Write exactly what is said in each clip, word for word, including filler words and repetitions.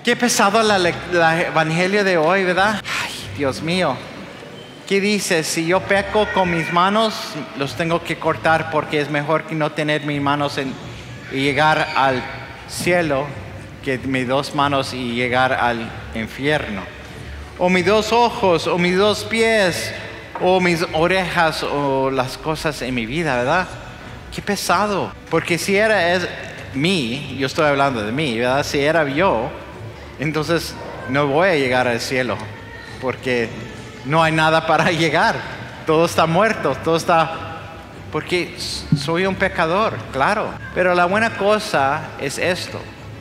Qué pesado la, la evangelio de hoy, ¿verdad? Ay, Dios mío. ¿Qué dice? Si yo peco con mis manos, los tengo que cortar porque es mejor que no tener mis manos en, y llegar al cielo que mis dos manos y llegar al infierno. O mis dos ojos, o mis dos pies, o mis orejas, o las cosas en mi vida, ¿verdad? Qué pesado. Porque si era es, mí, yo estoy hablando de mí, ¿verdad? Si era yo, entonces no voy a llegar al cielo, porque no hay nada para llegar. Todo está muerto, todo está... Porque soy un pecador, claro. Pero la buena cosa es esto,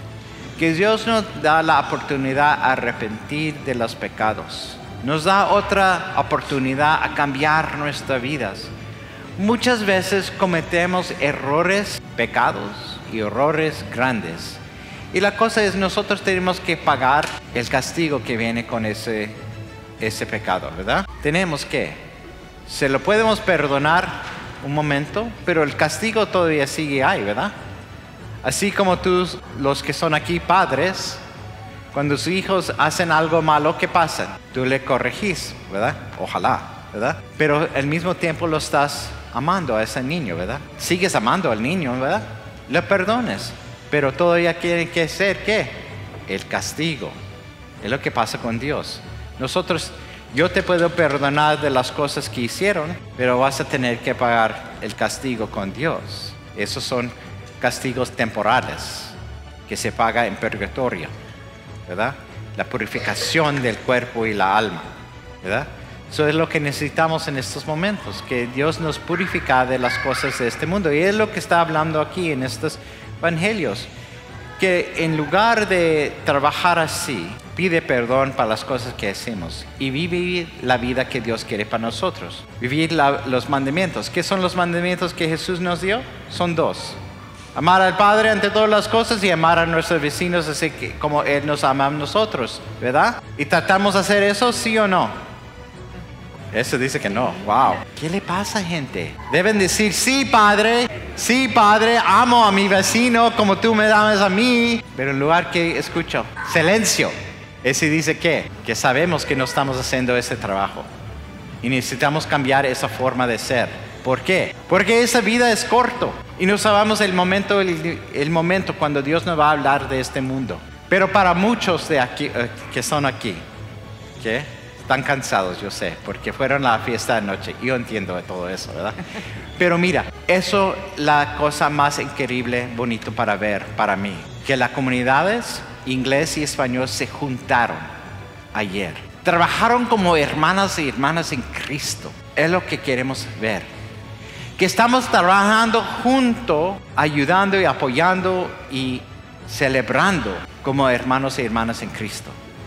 que Dios nos da la oportunidad a arrepentir de los pecados. Nos da otra oportunidad a cambiar nuestras vidas. Muchas veces cometemos errores, pecados y errores grandes. Y la cosa es, nosotros tenemos que pagar el castigo que viene con ese, ese pecado, ¿verdad? Tenemos que. Se lo podemos perdonar un momento, pero el castigo todavía sigue ahí, ¿verdad? Así como tú, los que son aquí padres, cuando sus hijos hacen algo malo, ¿qué pasa? Tú le corregís, ¿verdad? Ojalá, ¿verdad? Pero al mismo tiempo lo estás amando a ese niño, ¿verdad? Sigues amando al niño, ¿verdad? Le perdones. Pero todavía quieren que ser, ¿qué? El castigo. Es lo que pasa con Dios. Nosotros, yo te puedo perdonar de las cosas que hicieron, pero vas a tener que pagar el castigo con Dios. Esos son castigos temporales que se paga en purgatorio, ¿verdad? La purificación del cuerpo y la alma, ¿verdad? Eso es lo que necesitamos en estos momentos, que Dios nos purifique de las cosas de este mundo. Y es lo que está hablando aquí en estos evangelios, que en lugar de trabajar así, pide perdón para las cosas que hacemos y vivir la vida que Dios quiere para nosotros. Vivir la, los mandamientos. ¿Qué son los mandamientos que Jesús nos dio? Son dos. Amar al Padre ante todas las cosas y amar a nuestros vecinos así que, como Él nos ama a nosotros, ¿verdad? ¿Y tratamos de hacer eso, sí o no? Eso dice que no. Wow. ¿Qué le pasa, gente? Deben decir, sí, Padre, sí, Padre, amo a mi vecino como tú me amas a mí. Pero en lugar que escucho, silencio. Ese dice ¿qué? Que sabemos que no estamos haciendo ese trabajo. Y necesitamos cambiar esa forma de ser. ¿Por qué? Porque esa vida es corto. Y no sabemos el momento, el, el momento cuando Dios nos va a hablar de este mundo. Pero para muchos de aquí, uh, que son aquí, ¿qué? Están cansados, yo sé, porque fueron a la fiesta de noche. Yo entiendo de todo eso, ¿verdad? Pero mira, eso es la cosa más increíble, bonito para ver, para mí. Que las comunidades inglés y español se juntaron ayer. Trabajaron como hermanas y hermanas en Cristo. Es lo que queremos ver. Que estamos trabajando juntos, ayudando y apoyando y celebrando como hermanos y hermanas en Cristo.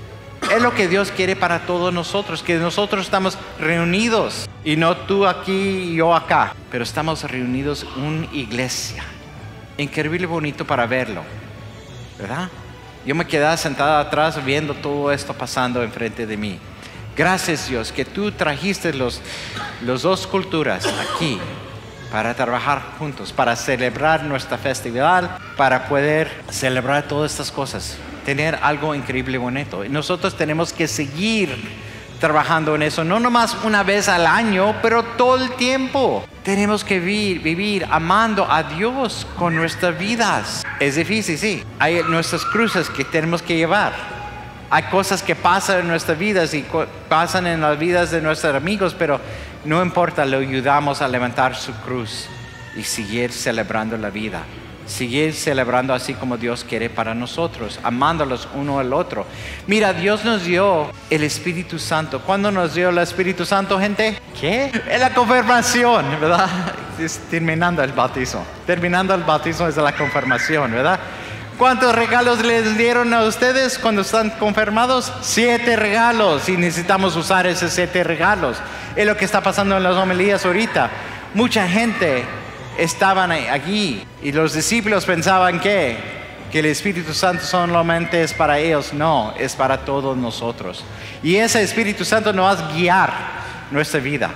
Es lo que Dios quiere para todos nosotros, que nosotros estamos reunidos, y no tú aquí y yo acá, pero estamos reunidos en una iglesia. Increíble bonito para verlo, ¿verdad? Yo me quedaba sentada atrás viendo todo esto pasando enfrente de mí. Gracias, Dios, que tú trajiste los, los dos culturas aquí para trabajar juntos, para celebrar nuestra festividad, para poder celebrar todas estas cosas. Tener algo increíble bonito. Y nosotros tenemos que seguir trabajando en eso, no nomás una vez al año, pero todo el tiempo. Tenemos que vivir, vivir amando a Dios con nuestras vidas. Es difícil, sí. Hay nuestras cruces que tenemos que llevar. Hay cosas que pasan en nuestras vidas y pasan en las vidas de nuestros amigos, pero no importa, le ayudamos a levantar su cruz y seguir celebrando la vida. Seguir celebrando así como Dios quiere para nosotros, amándolos uno al otro. Mira, Dios nos dio el Espíritu Santo. ¿Cuándo nos dio el Espíritu Santo, gente? ¿Qué? En la confirmación, ¿verdad? Es terminando el bautismo. Terminando el bautismo es la confirmación, ¿verdad? ¿Cuántos regalos les dieron a ustedes cuando están confirmados? Siete regalos, y necesitamos usar esos siete regalos. Es lo que está pasando en las homilías ahorita. Mucha gente estaban aquí y los discípulos pensaban que, que el Espíritu Santo solamente es para ellos. No, es para todos nosotros. Y ese Espíritu Santo nos va a guiar nuestra vida.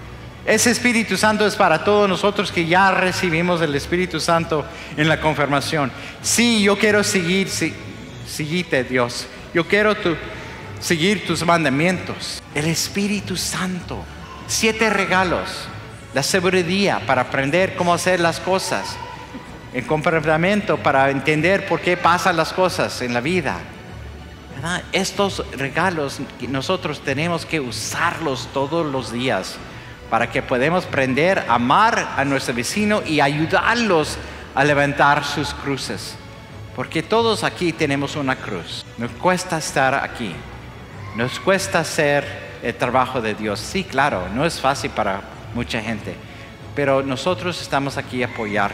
Ese Espíritu Santo es para todos nosotros que ya recibimos el Espíritu Santo en la confirmación. Sí, yo quiero seguir sí, Seguite, Dios. Yo quiero tu, seguir tus mandamientos. El Espíritu Santo. Siete regalos. La sabiduría para aprender cómo hacer las cosas. El comportamiento para entender por qué pasan las cosas en la vida. ¿Verdad? Estos regalos nosotros tenemos que usarlos todos los días para que podamos aprender a amar a nuestro vecino y ayudarlos a levantar sus cruces. Porque todos aquí tenemos una cruz. Nos cuesta estar aquí. Nos cuesta hacer el trabajo de Dios. Sí, claro, no es fácil para mucha gente. Pero nosotros estamos aquí a apoyar.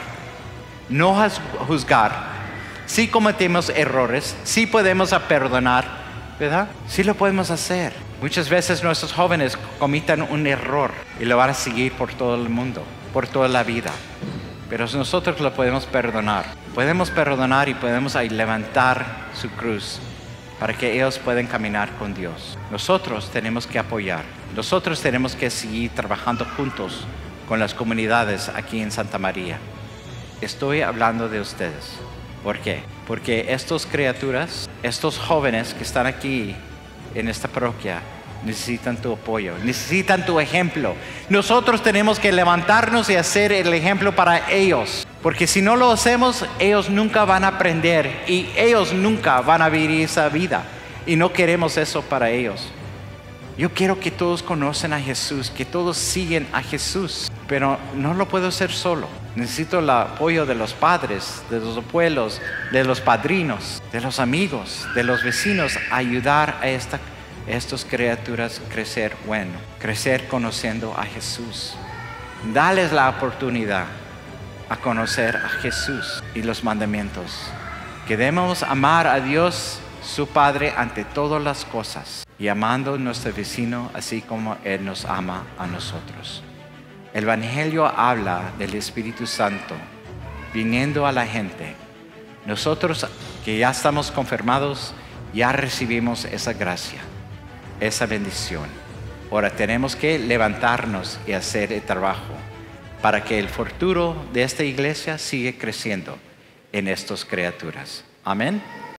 No juzgar. Sí cometemos errores. Sí podemos perdonar. ¿Verdad? Sí lo podemos hacer. Muchas veces nuestros jóvenes cometen un error y lo van a seguir por todo el mundo, por toda la vida. Pero nosotros lo podemos perdonar. Podemos perdonar y podemos levantar su cruz para que ellos puedan caminar con Dios. Nosotros tenemos que apoyar. Nosotros tenemos que seguir trabajando juntos con las comunidades aquí en Santa María. Estoy hablando de ustedes. ¿Por qué? Porque estas criaturas, estos jóvenes que están aquí en esta parroquia, necesitan tu apoyo, necesitan tu ejemplo. Nosotros tenemos que levantarnos y hacer el ejemplo para ellos. Porque si no lo hacemos, ellos nunca van a aprender y ellos nunca van a vivir esa vida. Y no queremos eso para ellos. Yo quiero que todos conozcan a Jesús, que todos siguen a Jesús. Pero no lo puedo hacer solo. Necesito el apoyo de los padres, de los abuelos, de los padrinos, de los amigos, de los vecinos, a ayudar a esta, a estas criaturas a crecer bueno, crecer conociendo a Jesús. Dales la oportunidad a conocer a Jesús y los mandamientos. Que debemos amar a Dios, su Padre, ante todas las cosas y amando a nuestro vecino así como Él nos ama a nosotros. El Evangelio habla del Espíritu Santo viniendo a la gente. Nosotros que ya estamos confirmados, ya recibimos esa gracia, esa bendición. Ahora tenemos que levantarnos y hacer el trabajo para que el futuro de esta iglesia siga creciendo en estas criaturas. Amén.